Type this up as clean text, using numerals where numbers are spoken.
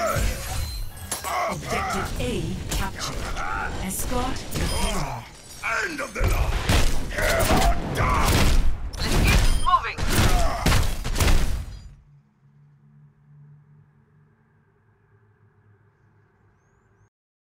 Objective A captured. Escort repair. End of the line!